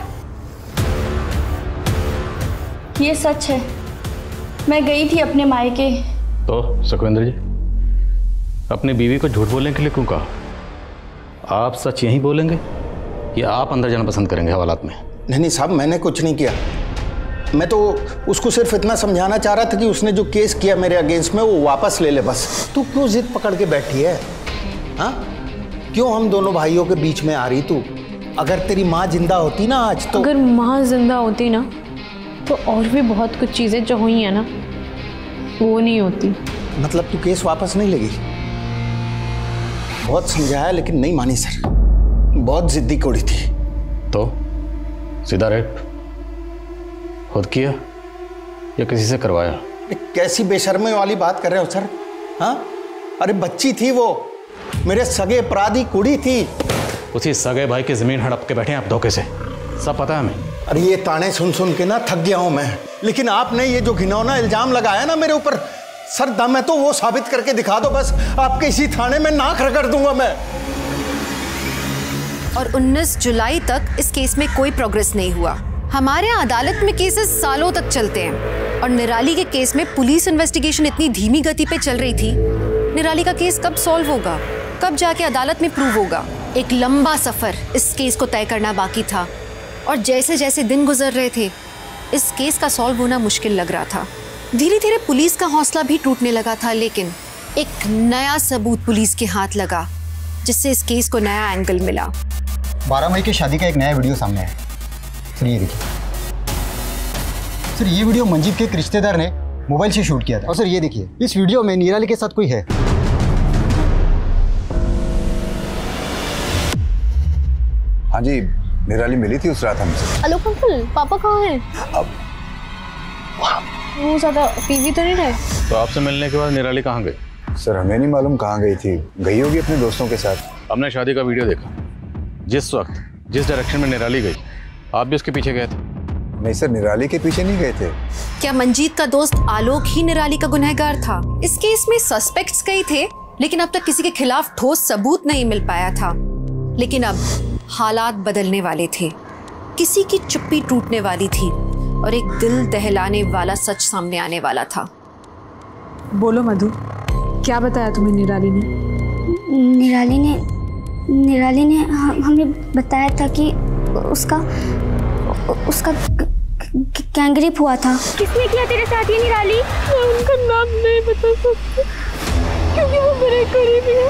Speaker 17: ये सच है। मैं गई थी अपने मायके।
Speaker 10: तो सुखविंदर जी, अपनी बीवी को झूठ बोलने के लिए क्यों कहा? आप सच यहीं बोलेंगे या आप अंदर जाना पसंद करेंगे हवालात में?
Speaker 8: नहीं नहीं साहब, मैंने कुछ नहीं किया। मैं तो उसको सिर्फ इतना समझाना चाह रहा था कि उसने जो केस किया मेरे अगेंस्ट में वो वापस ले ले बस। तू क्यों जिद पकड़ के बैठी है? हाँ, क्यों हम दोनों भाइयों के बीच में आ रही तू? अगर तेरी माँ जिंदा होती ना आज तो।
Speaker 11: अगर माँ जिंदा होती ना
Speaker 2: तो और भी बहुत कुछ चीज़ें जो हुई हैं ना वो नहीं होती।
Speaker 8: मतलब तू केस वापस नहीं लेगी? बहुत समझाया लेकिन नहीं मानी सर, बहुत जिद्दी कोड़ी थी।
Speaker 10: तो सीधा रेप खुद किया या किसी से करवाया?
Speaker 8: कैसी बेशर्मी वाली बात कर रहे हो सर? हाँ, अरे बच्ची थी वो, मेरे सगे अपराधी कुड़ी थी।
Speaker 10: उसी सगे भाई की जमीन हड़प के बैठे हैं आप धोखे से, सब पता है हमें।
Speaker 8: अरे ये ताने सुन सुन के ना थक गया हूं मैं, लेकिन आपने ये जो घिनौना इल्जाम लगाया ना मेरे ऊपर, सर दम है तो वो साबित करके दिखा दो बस, आपके इसी थाने में नाक रगड़ दूंगा मैं।
Speaker 1: और उन्नीस जुलाई तक इस केस में कोई प्रोग्रेस नहीं हुआ। हमारे यहाँ अदालत में केसेस सालों तक चलते हैं और निराली के केस में पुलिस इन्वेस्टिगेशन इतनी धीमी गति पे चल रही थी। निराली का केस कब सॉल्व होगा, कब जाके अदालत में प्रूव होगा? एक लंबा सफर इस केस को तय करना बाकी था और जैसे जैसे दिन गुजर रहे थे इस केस का सॉल्व होना मुश्किल लग रहा था। धीरे धीरे पुलिस का हौसला भी टूटने लगा था, लेकिन एक नया सबूत पुलिस के हाथ लगा जिससे इस केस को नया एंगल मिला।
Speaker 20: बारह मई की शादी का एक नया वीडियो सामने आया सर, ये देखिए सर, ये वीडियो मंजीत के एक रिश्तेदार ने मोबाइल से शूट किया था। और सर ये देखिए, इस वीडियो में निराली के साथ कोई है।
Speaker 5: हाँ जी, निराली मिली थी उस रात हमसे।
Speaker 2: हेलो अंकल, पापा कहाँ हैं?
Speaker 5: अब
Speaker 2: वो ज्यादा पीवी तो नहीं रहे?
Speaker 10: तो आपसे मिलने के बाद निराली कहाँ गई?
Speaker 5: सर हमें नहीं मालूम कहाँ गई थी, गई होगी अपने दोस्तों के साथ।
Speaker 10: हमने शादी का वीडियो देखा, जिस वक्त जिस डायरेक्शन में निराली गई आप भी उसके पीछे गए थे।
Speaker 5: नहीं सर, निराली के पीछे नहीं गए थे।
Speaker 1: क्या मंजीत का दोस्त आलोक ही निराली का गुनहगार था? इस केस में सस्पेक्ट्स कई थे लेकिन अब तक किसी के खिलाफ ठोस सबूत नहीं मिल पाया था। लेकिन अब हालात बदलने वाले थे, किसी की चुप्पी टूटने वाली थी और एक दिल दहलाने वाला सच सामने आने वाला था।
Speaker 11: बोलो मधु, क्या बताया तुम्हें निराली ने?
Speaker 7: निराली ने निराली ने हम, हमें बताया था कि उसका उसका गैंगरेप हुआ था।
Speaker 17: किसने किया तेरे साथ ये निराली?
Speaker 13: मैं उनका नाम नहीं बता सकती क्योंकि वो मेरे करीबी है।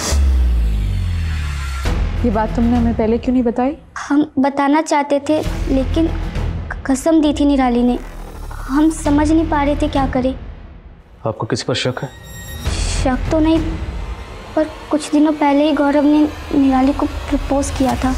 Speaker 11: ये बात तुमने हमें पहले क्यों नहीं बताई?
Speaker 7: हम बताना चाहते थे लेकिन कसम दी थी निराली ने, हम समझ नहीं पा रहे थे क्या करें।
Speaker 10: आपको किसी पर शक है?
Speaker 7: शक तो नहीं, पर कुछ दिनों पहले ही गौरव ने निराली को प्रपोज किया था।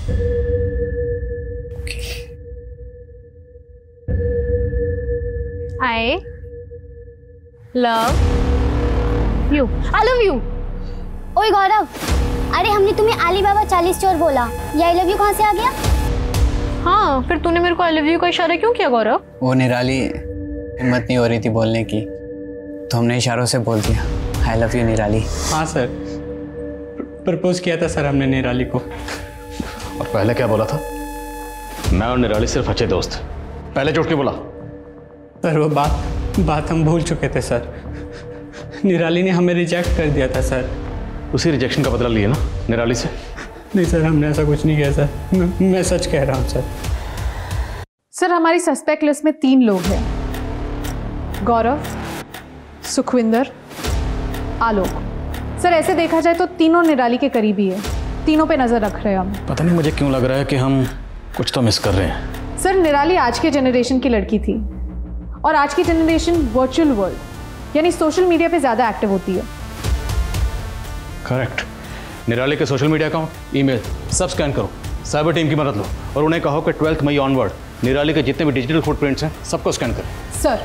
Speaker 2: I love you. I love you.
Speaker 7: ओए गौरव, अरे हमने तुम्हें अली बाबा चालीस चोर बोला, ये आई लव यू कहाँ से आ गया?
Speaker 2: हाँ, फिर तूने मेरे को आई लव यू का इशारा क्यों किया गौरव?
Speaker 9: वो निराली हिम्मत नहीं हो रही थी बोलने की, तो हमने इशारों से बोल दिया आई लव यू निराली।
Speaker 18: हाँ सर, प्रपोज किया था सर हमने निराली को।
Speaker 10: और पहले क्या बोला था? मैं और निराली सिर्फ अच्छे दोस्त। पहले झूठ क्यों बोला?
Speaker 18: सर वो बात बात हम भूल चुके थे सर, निराली ने हमें रिजेक्ट कर दिया था सर।
Speaker 10: उसी रिजेक्शन का बदला लिए ना निराली से?
Speaker 18: नहीं सर, हमने ऐसा कुछ नहीं किया सर, मैं, मैं सच कह रहा हूँ सर।
Speaker 11: सर हमारी सस्पेक्ट लिस्ट में तीन लोग हैं, गौरव, सुखविंदर, आलोक। सर ऐसे देखा जाए तो तीनों निराली के करीबी है, तीनों पे नजर रख रहे हैं हम।
Speaker 10: पता नहीं मुझे क्यों लग रहा है कि हम कुछ तो मिस कर रहे हैं।
Speaker 11: सर निराली आज के जनरेशन की लड़की थी और आज की जनरेशन वर्चुअल वर्ल्ड यानी सोशल मीडिया पे ज्यादा एक्टिव होती है।
Speaker 10: करेक्ट। निराली के सोशल मीडिया अकाउंट, ईमेल सब स्कैन करो, साइबर टीम की मदद लो और उन्हें कहो कि ट्वेल्थ मई ऑनवर्ड निराली के जितने भी डिजिटल फुटप्रिंट्स हैं सबको स्कैन करें।
Speaker 11: सर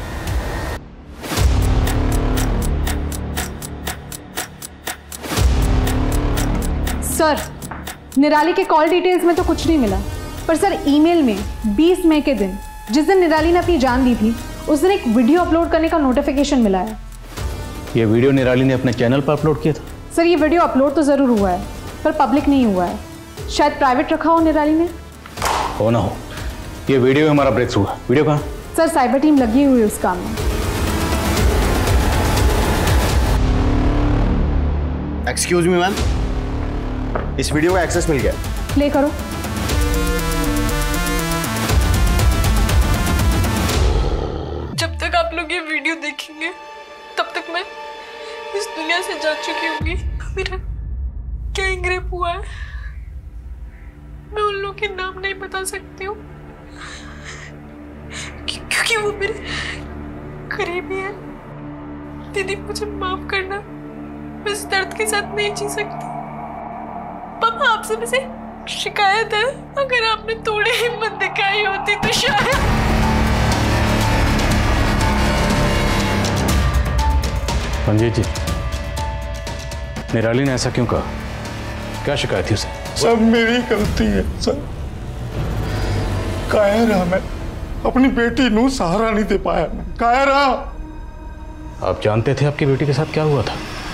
Speaker 11: सर निराली के कॉल डिटेल्स में तो कुछ नहीं मिला, पर सर ईमेल में बीस मई के दिन, जिस दिन निराली ने अपनी जान दी थी, उस दिन एक वीडियो अपलोड करने का नोटिफिकेशन मिला है।
Speaker 10: ये वीडियो निराली ने अपने चैनल पर अपलोड किया था?
Speaker 11: सर ये वीडियो अपलोड तो जरूर हुआ है पर पब्लिक नहीं हुआ है, शायद प्राइवेट रखा हो निराली ने।
Speaker 10: हो ना हो, ये वीडियो हमारा ब्रेक थ्रू है। वीडियो कहाँ?
Speaker 11: सर साइबर टीम लगी हुई है उस काम में।
Speaker 20: एक्सक्यूज मी मैम, इस वीडियो का एक्सेस मिल गया।
Speaker 11: प्ले करो।
Speaker 13: जब तक आप लोग ये वीडियो देखेंगे तब तक मैं इस दुनिया से जा चुकी होंगी। मेरा गैंगरेप हुआ है, मैं उन लोगों के नाम नहीं बता सकती हूँ क्योंकि वो मेरे करीबी है। दीदी मुझे माफ करना, मैं इस दर्द के साथ नहीं जी सकती। पापा आपसे मुझे शिकायत है, अगर आपने थोड़ी हिम्मत दिखाई होती तो शायद।
Speaker 10: मंजीत जी, निराली ने ऐसा क्यों कहा? क्या शिकायत थी उसे?
Speaker 8: सब मेरी गलती है सर। कायर रहा मैं, अपनी बेटी नू सहारा नहीं दे पाया मैं, कायर रहा।
Speaker 10: आप जानते थे आपकी बेटी के साथ क्या हुआ था?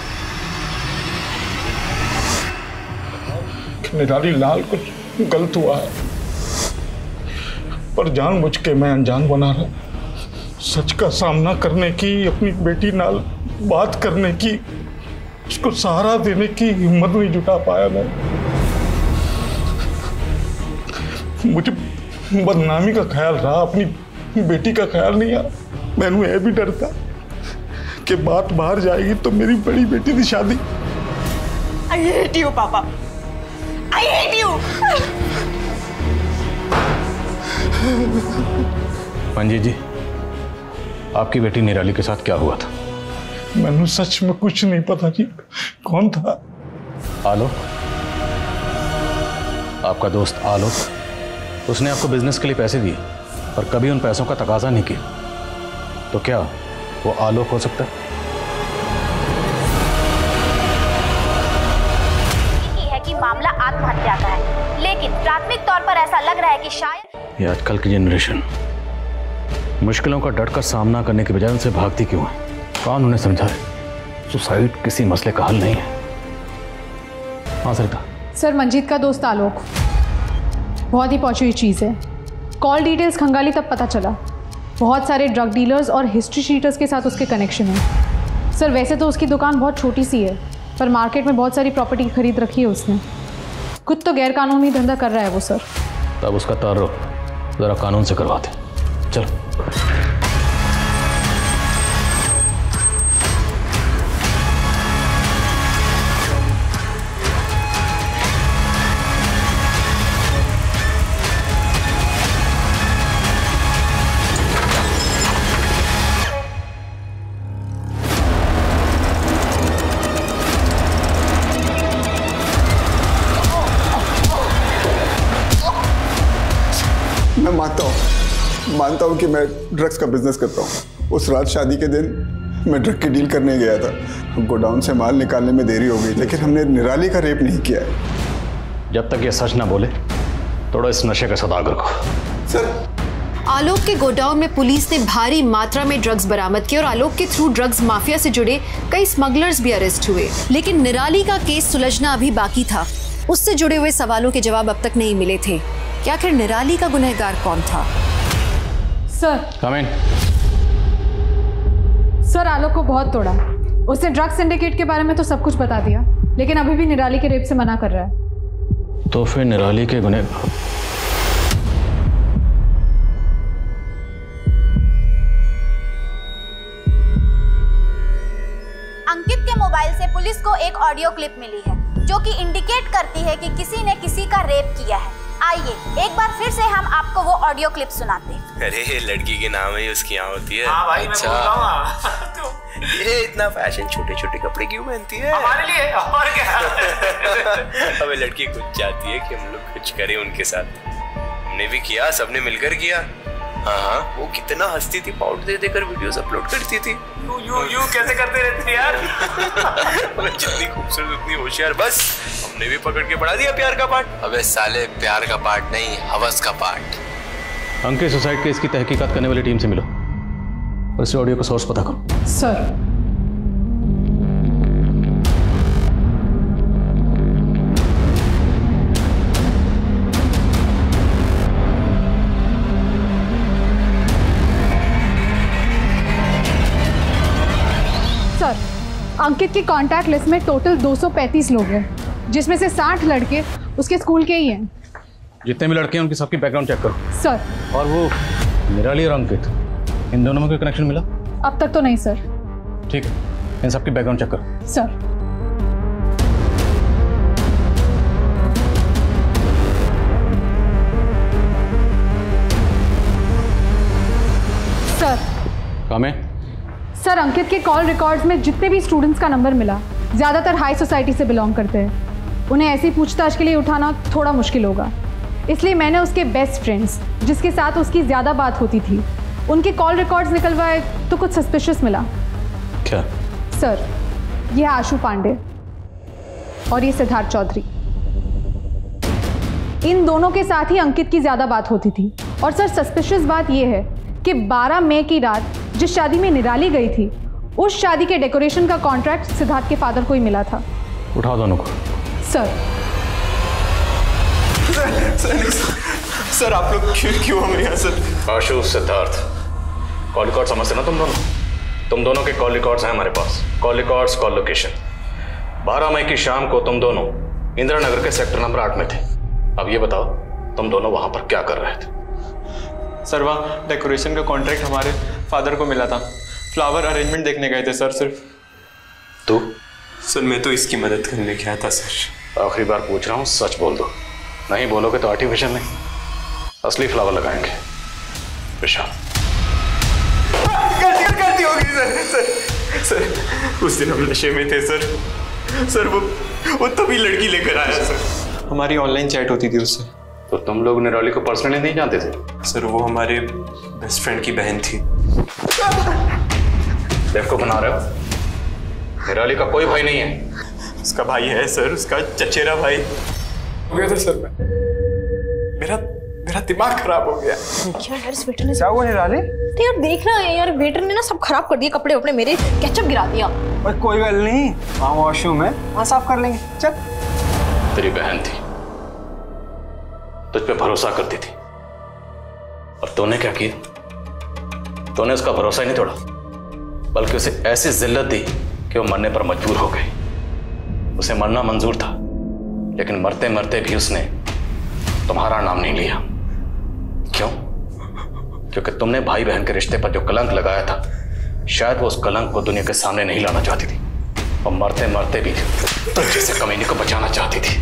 Speaker 8: निराली लाल कुछ गलत हुआ है, पर जानबूझ के मैं अनजान बना रहा। सच का सामना करने की, अपनी बेटी नाल बात करने की, उसको सहारा देने की हिम्मत नहीं जुटा पाया मैं। मुझे बदनामी का ख्याल रहा, अपनी बेटी का ख्याल नहीं आया। मैंने यह भी डर था कि बात बाहर जाएगी तो मेरी बड़ी बेटी की शादी।
Speaker 3: I hate you, पापा। I hate you।
Speaker 10: मंजीत जी, आपकी बेटी निराली के साथ क्या हुआ था?
Speaker 8: मैंने सच में कुछ नहीं पता जी। कौन था?
Speaker 10: आलोक, आपका दोस्त आलोक। उसने आपको बिजनेस के लिए पैसे दिए और कभी उन पैसों का तकाजा नहीं किया, तो क्या वो आलोक हो सकता है?
Speaker 21: है कि मामला आत्महत्या का है, लेकिन प्राथमिक तौर पर ऐसा लग रहा है कि शायद
Speaker 10: ये आजकल की जनरेशन मुश्किलों का डट कर सामना करने के बजाय उनसे भागती क्यों है? कौन उन्हें समझाए? सुसाइड किसी मसले का हल नहीं है। हाँ सरिता।
Speaker 11: सर, मंजीत का दोस्त आलोक बहुत ही पहुंची हुई चीज़ है। कॉल डिटेल्स खंगाली तब पता चला, बहुत सारे ड्रग डीलर्स और हिस्ट्री शीटर्स के साथ उसके कनेक्शन है। सर, वैसे तो उसकी दुकान बहुत छोटी सी है, पर मार्केट में बहुत सारी प्रॉपर्टी खरीद रखी है उसने। खुद तो गैर कानूनी धंधा कर रहा है वो सर।
Speaker 10: तब उसका तारुफ जरा कानून से करवाते। चलो।
Speaker 22: मैं मानता हूँ मानता हूँ कि मैं ड्रग्स का बिजनेस करता हूँ। उस रात शादी के दिन मैं ड्रग की डील करने गया था। गोडाउन से माल निकालने में देरी हो गई, लेकिन हमने निराली का रेप नहीं किया है।
Speaker 10: जब तक ये सच ना बोले थोड़ा इस नशे का सौदागर को।
Speaker 22: सर,
Speaker 1: आलोक के गोडाउन में पुलिस ने भारी मात्रा में ड्रग्स बरामद किए और आलोक के थ्रू ड्रग्स माफिया से जुड़े कई स्मगलर्स भी अरेस्ट हुए। लेकिन निराली का केस सुलझना अभी बाकी था। उससे जुड़े हुए सवालों के जवाब अब तक नहीं मिले थे कि आखिर निराली का गुनहगार कौन था।
Speaker 11: सर,
Speaker 10: कम इन।
Speaker 11: सर, आलोक को बहुत तोड़ा। उसने ड्रग सिंडिकेट के बारे में तो सब कुछ बता दिया, लेकिन अभी भी निराली के रेप से मना कर रहा है।
Speaker 10: तो फिर निराली के गुनहगार
Speaker 21: अंकित के मोबाइल से पुलिस को एक ऑडियो क्लिप मिली है जो कि इंडिकेट करती है कि किसी ने किसी का रेप किया है। आइए एक बार फिर से हम आपको वो ऑडियो क्लिप सुनाते हैं।
Speaker 23: अरे लड़की के नाम ही उसकी यहाँ होती है।
Speaker 24: हाँ भाई,
Speaker 23: अच्छा।
Speaker 24: मैं बोल रहा हूँ।
Speaker 23: ये इतना फैशन छोटे छोटे कपड़े क्यों पहनती है?
Speaker 24: हमारे लिए और क्या।
Speaker 23: हमें लड़की कुछ चाहती है कि हम लोग कुछ करें उनके साथ। हमने भी किया, सबने मिलकर किया। हाँ हाँ, वो कितना हंसती थी, पाउडर दे देकर वीडियोस अपलोड करती थी।
Speaker 24: यू यू यू कैसे करते रहते यार।
Speaker 23: जितनी खूबसूरत उतनी होशियार। बस हमने भी पकड़ के पढ़ा दिया प्यार का पाठ। अबे साले, प्यार का पाठ नहीं, हवस का पाठ।
Speaker 10: अंकित सुसाइड केस की तहकीकात करने वाली टीम से मिलो और इस ऑडियो का सोर्स पता करो।
Speaker 11: सर, सर, अंकित की कांटेक्ट लिस्ट में टोटल दो सौ पैंतीस लोग हैं, जिसमें से साठ लड़के उसके स्कूल के ही हैं।
Speaker 10: जितने भी लड़के हैं उनकी सबकी बैकग्राउंड चेक करो।
Speaker 11: सर,
Speaker 10: और वो निराली और अंकित, इन दोनों में कोई कनेक्शन मिला?
Speaker 11: अब तक तो नहीं सर।
Speaker 10: ठीक है, इन सबकी बैकग्राउंड चेक करो।
Speaker 11: सर,
Speaker 10: कामे?
Speaker 11: सर, अंकित के कॉल रिकॉर्ड्स में जितने भी स्टूडेंट्स का नंबर मिला ज़्यादातर हाई सोसाइटी से बिलोंग करते हैं। उन्हें ऐसी पूछताछ के लिए उठाना थोड़ा मुश्किल होगा, इसलिए मैंने उसके बेस्ट फ्रेंड्स जिसके साथ उसकी ज़्यादा बात होती थी उनके कॉल रिकॉर्ड्स निकलवाए तो कुछ सस्पिशियस मिला।
Speaker 10: क्या?
Speaker 11: सर, ये आशु पांडे और ये सिद्धार्थ चौधरी, इन दोनों के साथ ही अंकित की ज़्यादा बात होती थी। और सर, सस्पिशियस बात यह है कि बारह मई की रात जिस शादी में निराली गई थी उस शादी के डेकोरेशन का कॉन्ट्रैक्ट सिद्धार्थ के फादर को ही मिला था।
Speaker 10: उठाओ दोनों को।
Speaker 11: सर
Speaker 23: सर, सर, सर आप लोग क्यों क्यों हमें यहाँ sir?
Speaker 10: Ashu, Siddharth, call record समझते ना तुम दोनों? तुम दोनों के कॉल रिकॉर्ड्स हैं हमारे पास। Call records, call location. बारह मई की शाम को तुम दोनों इंदिरा नगर के सेक्टर नंबर आठ में थे। अब ये बताओ तुम दोनों वहां पर क्या कर रहे थे?
Speaker 23: सर, वहाँ डेकोरेशन का कॉन्ट्रैक्ट हमारे फादर को मिला था। फ्लावर अरेंजमेंट देखने गए थे सर। सिर्फ
Speaker 10: तू?
Speaker 23: सर, मैं तो इसकी मदद करने गया था सर।
Speaker 10: आखिरी बार पूछ रहा हूँ, सच बोल दो। नहीं बोलोगे तो आर्टिफिशियल नहीं, असली फ्लावर लगाएंगे। विशाल,
Speaker 23: गलती गलती हो गई सर। सर सर उस दिन हम नशे में थे सर। सर वो वो तभी लड़की लेकर आया सर। हमारी ऑनलाइन चैट होती थी उससे।
Speaker 10: तो तुम लोग निराली को पर्सनली नहीं जानते थे?
Speaker 23: सर, वो हमारे बेस्ट फ्रेंड की बहन थी।
Speaker 10: देखो बना रहे हो, निराली का कोई भाई नहीं है।
Speaker 23: उसका भाई है सर, उसका चचेरा भाई। हो गया था सर, मैं मेरा मेरा दिमाग खराब हो गया।
Speaker 2: क्या यार, इस वेटर ने
Speaker 23: क्या हुआ निराली?
Speaker 2: तो यार देख रहा है यार, वेटर ने ना सब खराब कर दिया, कपड़े वपड़े मेरे केचप गिरा दिया।
Speaker 23: और कोई गल नहीं, वहाँ वॉशरूम है, वहाँ साफ कर लेंगे। चल।
Speaker 10: तेरी बहन थी, तुझ पे भरोसा करती थी, और तूने क्या किया? तूने उसका भरोसा ही नहीं तोड़ा, बल्कि उसे ऐसी जिल्लत दी कि वो मरने पर मजबूर हो गई। उसे मरना मंजूर था, लेकिन मरते मरते भी उसने तुम्हारा नाम नहीं लिया। क्यों? क्योंकि तुमने भाई बहन के रिश्ते पर जो कलंक लगाया था, शायद वो उस कलंक को दुनिया के सामने नहीं लाना चाहती थी, और मरते मरते भी तुझ जैसे कमीने को बचाना चाहती थी।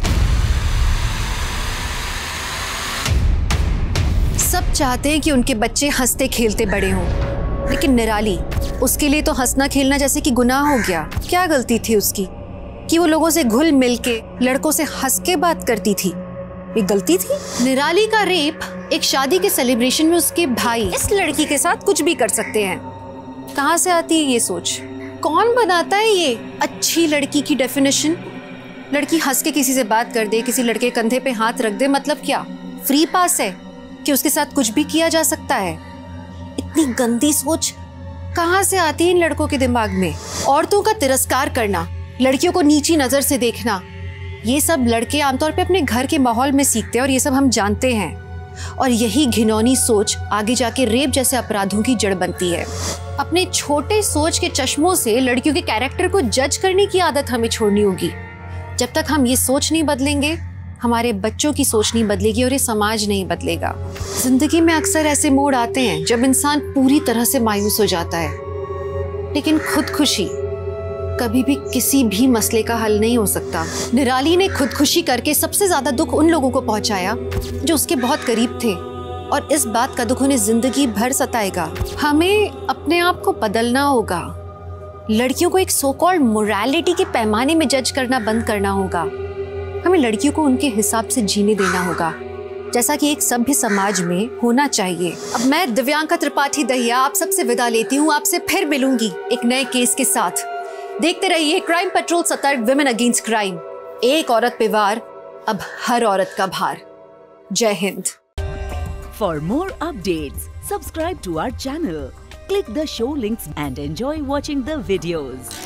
Speaker 1: सब चाहते हैं कि उनके बच्चे हंसते खेलते बड़े हों, लेकिन निराली, उसके लिए तो हंसना खेलना जैसे कि गुनाह हो गया। क्या गलती थी उसकी कि वो लोगों से घुल मिल के लड़कों से हंस के बात करती थी? ये गलती थी? निराली का रेप एक शादी के सेलिब्रेशन में उसके भाई इस लड़की के साथ कुछ भी कर सकते हैं। कहाँ से आती है ये सोच? कौन बनाता है ये अच्छी लड़की की डेफिनेशन? लड़की हंस के किसी से बात कर दे, किसी लड़के कंधे पे हाथ रख दे, मतलब क्या फ्री पास है कि उसके साथ कुछ भी किया जा सकता है? इतनी गंदी सोच कहाँ से आती है इन लड़कों के दिमाग में? औरतों का तिरस्कार करना, लड़कियों को नीची नजर से देखना, ये सब लड़के आमतौर पे अपने घर के माहौल में सीखते हैं, और ये सब हम जानते हैं। और यही घिनौनी सोच आगे जाके रेप जैसे अपराधों की जड़ बनती है। अपने छोटे सोच के चश्मों से लड़कियों के कैरेक्टर को जज करने की आदत हमें छोड़नी होगी। जब तक हम ये सोच नहीं बदलेंगे, हमारे बच्चों की सोच नहीं बदलेगी और ये समाज नहीं बदलेगा। जिंदगी में अक्सर ऐसे मोड़ आते हैं जब इंसान पूरी तरह से मायूस हो जाता है, लेकिन खुदकुशी कभी भी किसी भी मसले का हल नहीं हो सकता। निराली ने खुदकुशी करके सबसे ज्यादा दुख उन लोगों को पहुंचाया जो उसके बहुत करीब थे, और इस बात का दुख उन्हें जिंदगी भर सताएगा। हमें अपने आप को बदलना होगा। लड़कियों को एक सो कॉल्ड मोरालिटी के पैमाने में जज करना बंद करना होगा। हमें लड़कियों को उनके हिसाब से जीने देना होगा, जैसा कि एक सभ्य समाज में होना चाहिए। अब मैं दिव्यांका त्रिपाठी दहिया आप सबसे विदा लेती हूँ। आपसे फिर मिलूंगी एक नए केस के साथ। देखते रहिए crime patrol Satark, women against crime. एक औरत पे वार, अब हर औरत का भार। जय Hind.
Speaker 4: For more updates, subscribe to our channel, click the show links and enjoy watching the videos.